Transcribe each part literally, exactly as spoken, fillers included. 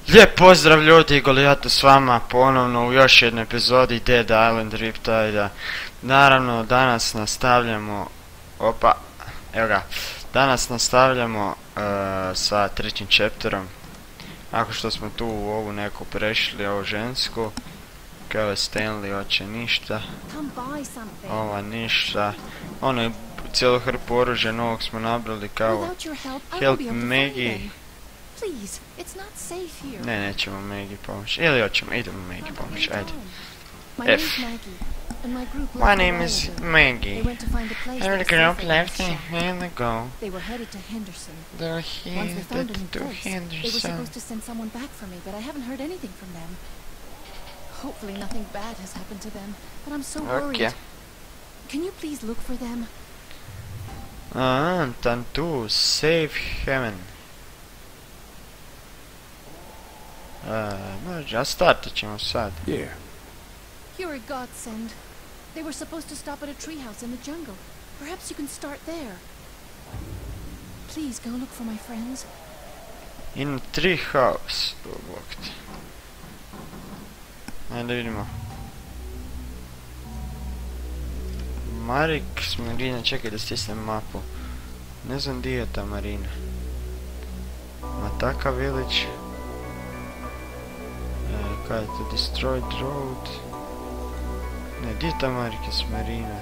Lijep pozdrav ljudi, Goliato s vama ponovno u još jednoj epizodi Dead Island Riptide. Naravno danas nastavljamo, opa, evo ga, danas nastavljamo uh, sa trećim chapterom. Nakon što smo tu u ovu neku prešli, ovu žensku, kao Stanley hoće ništa, ova ništa, ono je cijelu hrpu oružja novog smo nabrali kao help Maggie. Please, it's not safe here. Ne, nećemo Maggie pomoći. Ili hoćemo, idemo Maggie pomoći, ajde. My F. name's Maggie, and my group My left name is Ireland. Maggie. They went to find a place And the that's group safer left than in Shop. here they go. They were headed to Henderson. They're Once they headed found a new to place, they were Henderson. supposed to send someone back for me, but I haven't heard anything from them. Hopefully nothing bad has happened to them, but I'm so worried. Okay. Can you please look for them? Ah, Tantu, Safe Heaven. Uh, može, a startat ćemo sad. Yeah. You're a godsend. They were supposed to stop at a treehouse in the jungle. Perhaps you can start there. Please go look for my friends. In tree house. Oh, bog te. Ajde vidimo. Marik s Marina, čekaj da stisnem mapu. Ne znam gdje je ta Marina. Mataka Village. E, kaj je to? Destroyed Road. Ne, gdje je ta Marik s Marina?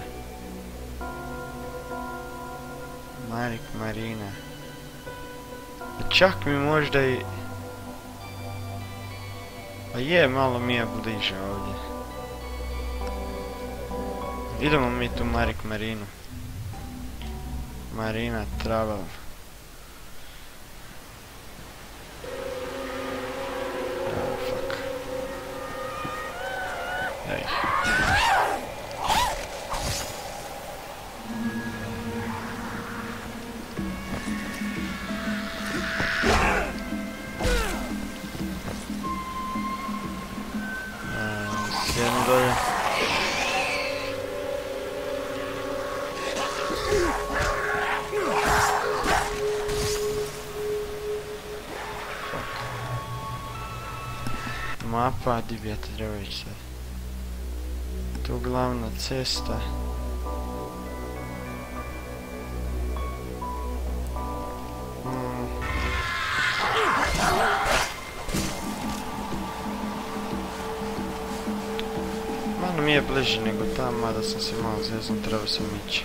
Marik Marina. Čak mi možda i... A je, malo mi je bliže ovdje. Idemo mi tu Marik Marinu. Marina Travel. Oh, fuck. Ej. Sjedno dolje. Mapa, di bi ja te trebao ići sad? Tu glavna cesta. Hmm. Malo mi je bliže nego tam, mada sam se malo zezom, trebao sam ići.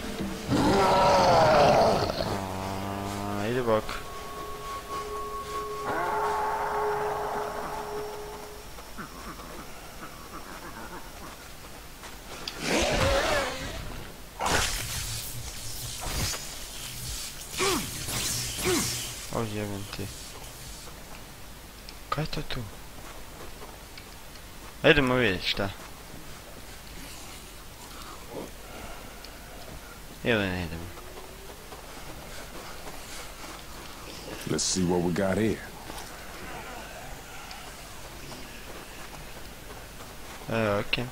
A, ide bok. O jebem ti. Kaj je to tu? Ajdemo vidjeti šta. Ili ne idemo. Let's see what we got here. E, okej.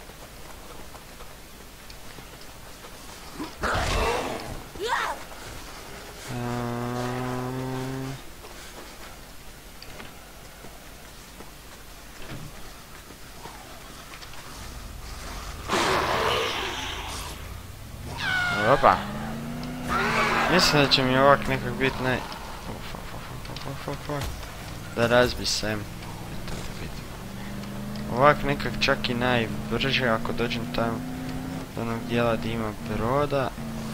Um, Opa. Mislim da će mi ovak nekak bit naj... Uf, uf, uf, uf, uf, uf. Da razbi sem. Eto da vidim. Ovak nekak čak i najbrže ako dođem tamo do onog dijela gdje ima broda.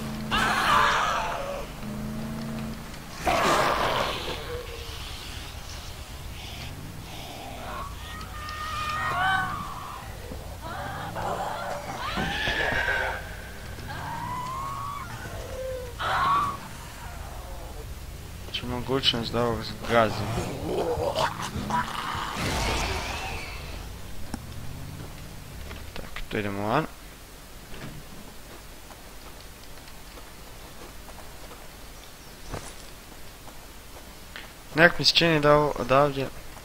Mogućnost da ovog zgazim. Tak, tu idemo van. Nekak mi se čini da odavdje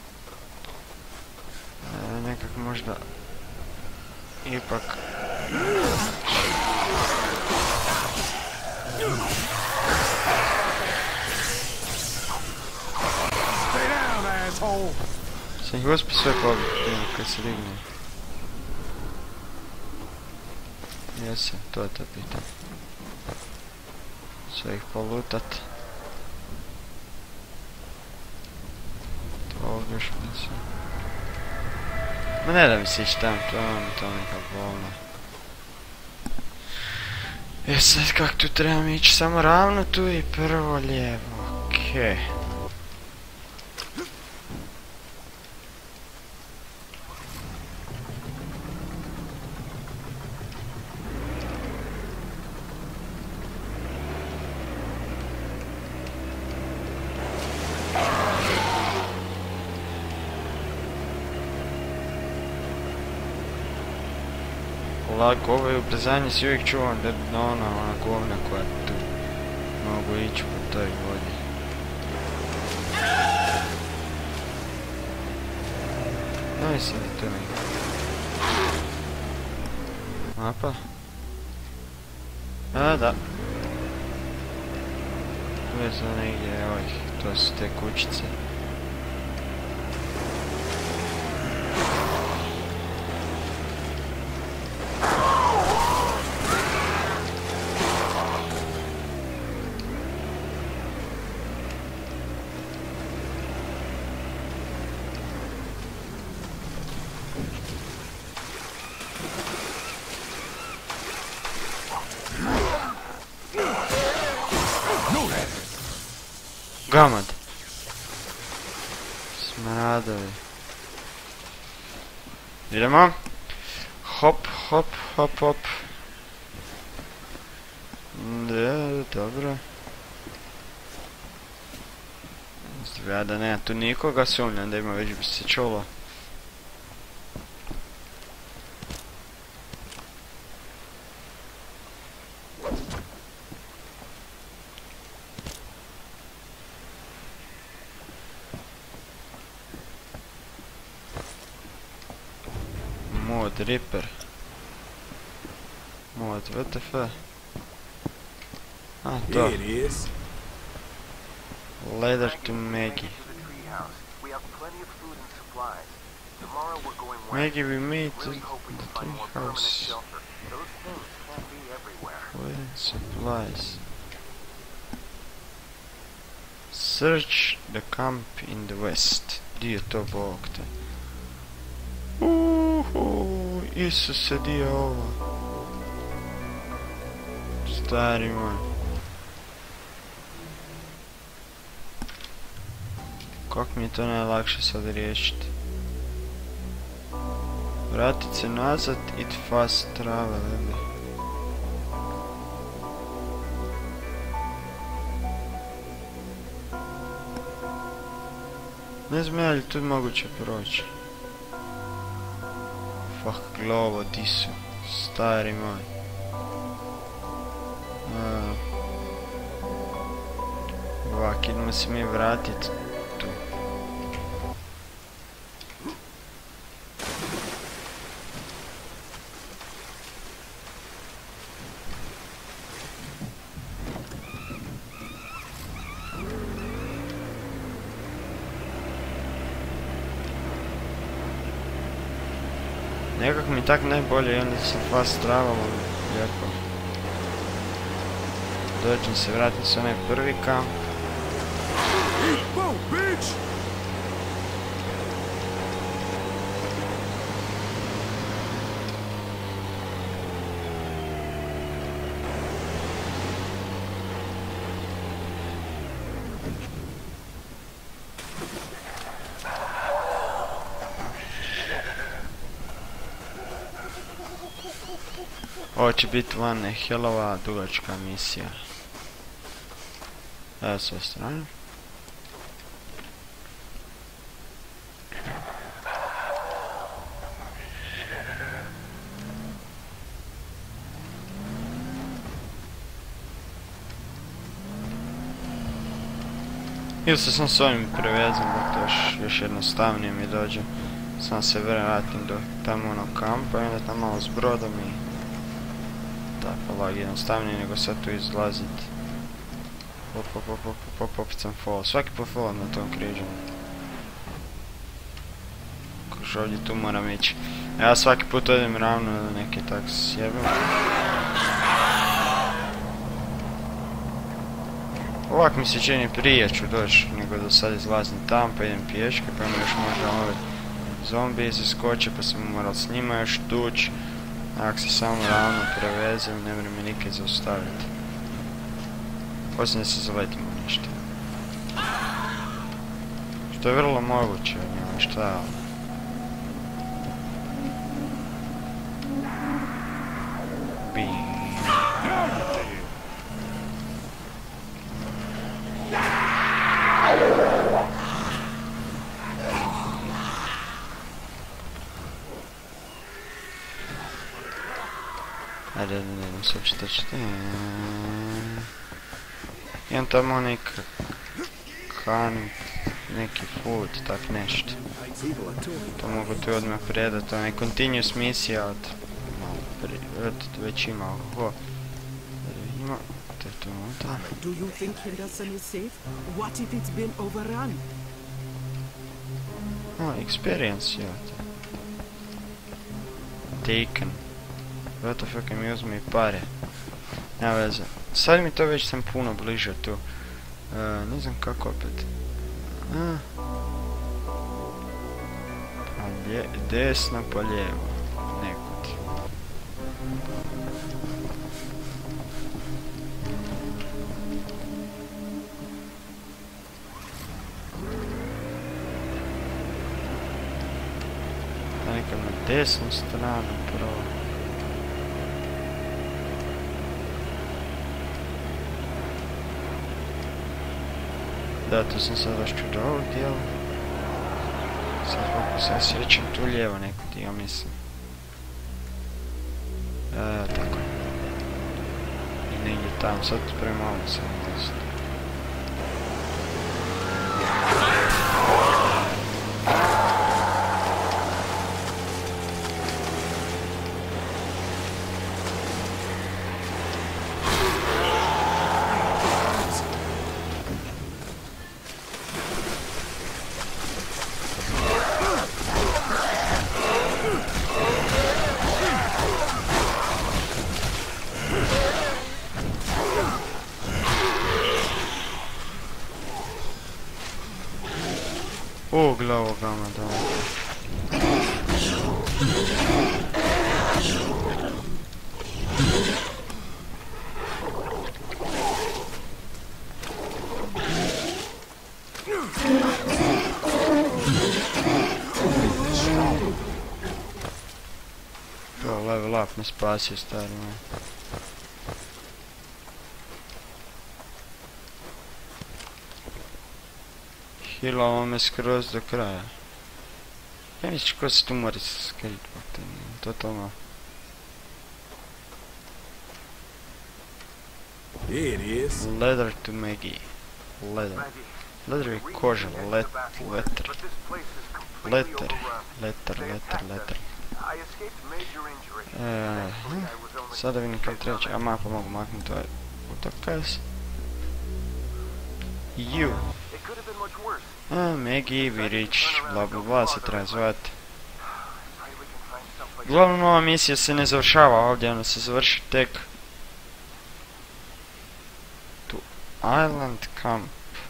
e, nekak možda ipak Sam ih uspio sve pobiti prije kad se digne. Jesam, to je to pitanje. Sve ih polutat. To ovdje još mislim. Ma ne da mi se ići tam, to je ono, to je neka bolna. E sad kak tu trebam ići, samo ravno tu i prvo lijevo, okej. Lako, ovo je ubrzanje, si uvijek čuvam da na ona, ona govna koja tu mogu ići po toj vodi. No mislim da to mi. Apa? A da. Tu je za negdje, evo ih, to su te kućice. Gamad. Smradovi. Idemo. Hop, hop, hop, hop. Da, dobro. Izgleda da nema tu nikoga, sumnjam da ima, već bi se čulo. Mod Ripper. Mod W T F. Ah, to. Letter to Maggie. Maggie, we meet at the tree house. Food and supplies. Search the camp in the west. Di je to Bog te? Uhu, Isuse, di je ovo? Stari moj. Kako mi je to najlakše sad riješiti? Vratit se nazad, it fast travel, ebi. Ne znam je li tu moguće proći. Fuck, glovo, di su? Stari moj. Uh, ovak, idemo se mi vratit tu. Nekak mi tak najbolje i onda se fast travelom lijepo. Dođem se, vratim se onaj prvi kamp. Ovo će biti one helova dugačka misija. Evo sve strane. Ili se sam s ovim prevezam da to još, još jednostavnije mi dođe. Sam se vratim do tamo onog kampa i onda tam malo s brodom i tako lag jednostavnije nego sad tu izlazit. Hop hop hop hop hop hop sam fall. Svaki put fallam na tom križu. još ovdje tu moram ići. Ja svaki put odem ravno do neke tak sjebim. Ovak mi se čini prije ću doći nego da sad izlazim tam pa idem pješke pa ima još možda ove zombije iskoče pa sam moral s njima još tući. Ako se samo ravno prevezem ne mre me nikad zaustaviti. Osim da se zaletimo ništa. Što je vrlo moguće, ali šta. Bing. Ajde, ne idem se uopće točiti. Imam tamo neka kan, neki food, tak nešto. To mogu tu odmah predat, to je continuous misija od... od već ima oho. Ima, to je to unutra. Do you think Henderson is safe? What if it's been overrun? O, experience, ja. Taken. W T F mi uzme i pare. Nema veze. Sad mi to već sam puno bliže tu. Uh, ne znam kako opet. Uh. Pa lje, desno pa lijevo. Nekud. Da nekam na desnu stranu prvo. Da, tu sam sad došću do ovog dijela. Sad kako se ja sjećam tu lijevo nekud, ja mislim. E, tako. I negdje tam, sad prema ovom sam mislim. O, gle ovoga me da. O, level up me spasio, stari moj. Hilao me skroz do kraja. Ja misliš ko se tu mora skriti, totalno. Here it is. Leather to Maggie. Leather. Leather je koža, let, letter. Letter, letter, letter, letter. E, hm. Sada vidim kako treći, a mapa mogu maknuti ovaj putokaz. You. A, Maggie, we reached, bla bla bla se treba zvati. Uglavnom ova misija se ne završava ovdje, ona se završi tek tu Island Camp.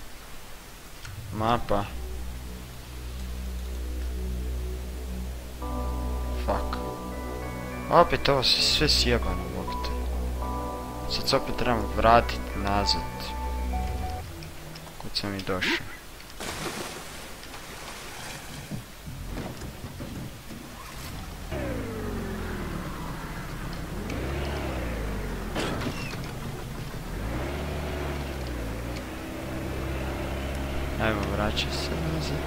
Mapa. Fuck. Opet ovo se sve sjebano ovog. Sad se opet trebam vratiti nazad. Kud sam i došao. Ajmo, vraća se nazad.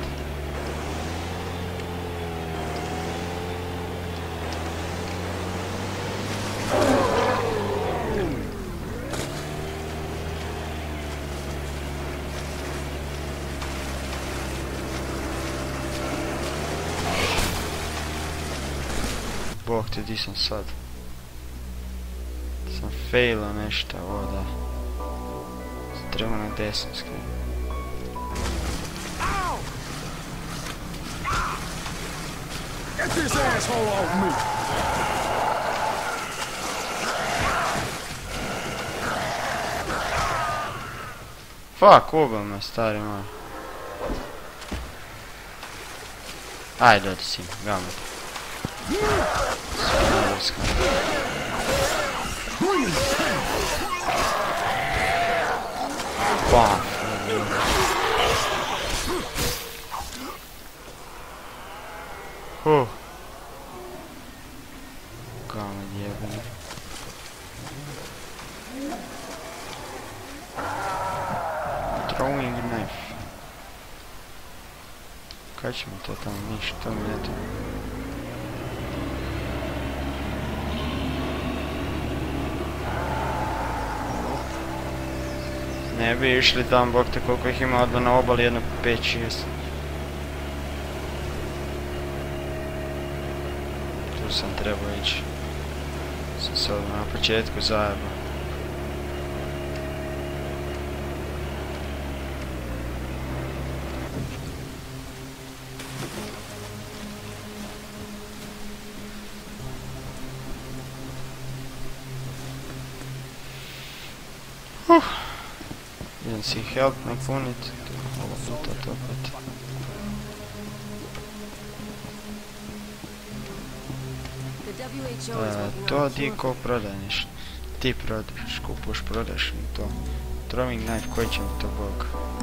Bog te, di sam sad? Sam failao nešto ovdje. Treba na desno skrenuti. Get this asshole off me! Fuck, ubao me, stari moj. Ajde, odi si, gamo. Svinarska. Pa. Huh. Gamo jebeno. Throwing knife. Kaj će mi to tamo, ništa, to mi ne to. Ne bi išli tam, bog te koliko ih ima odmah na obali, jedno pet šest. Tu sam trebao ići. Sam se odmah na početku zajebao. Uh. Idem si help napunit, ovo putat opet. E, to ti ko prodaješ? Ti prodaješ, kupuš, prodaš mi to. Throwing knife, koji će mi to bog?